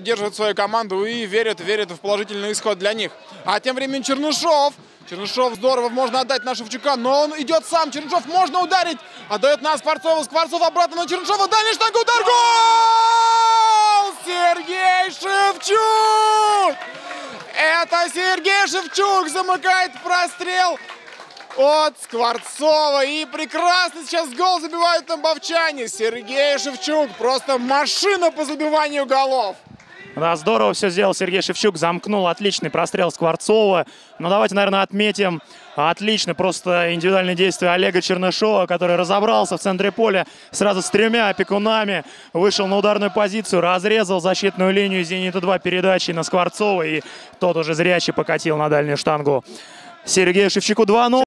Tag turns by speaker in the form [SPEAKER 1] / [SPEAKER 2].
[SPEAKER 1] поддерживают свою команду и верят в положительный исход для них. А тем временем Чернышов. Чернышов здорово, можно отдать на Шевчука, но он идет сам. Чернышов можно ударить. Отдает на Скворцова. Скворцов обратно на Чернышова. Дальний штанга, удар, гол! Сергей Шевчук! Это Сергей Шевчук замыкает прострел от Скворцова. И прекрасно сейчас гол забивают тамбовчане. Сергей Шевчук просто машина по забиванию голов.
[SPEAKER 2] Да, здорово все сделал Сергей Шевчук, замкнул отличный прострел Скворцова. Но давайте, наверное, отметим отлично просто индивидуальные действия Олега Чернышова, который разобрался в центре поля сразу с 3 опекунами, вышел на ударную позицию, разрезал защитную линию «Зенита-2» передачей на Скворцова, и тот уже зрячий покатил на дальнюю штангу Сергею Шевчуку 2-0.